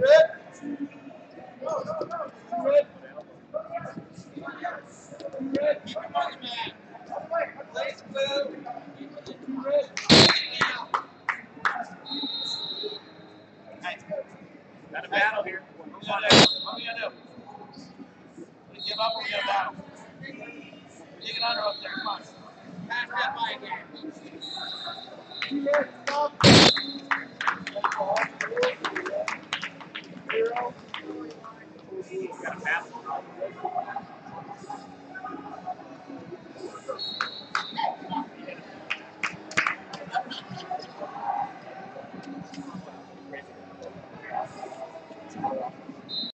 Got a battle here. What are we gonna do? Give up or we got a battle? Dig it under up there. Come on. Pass that by again. Got a battle.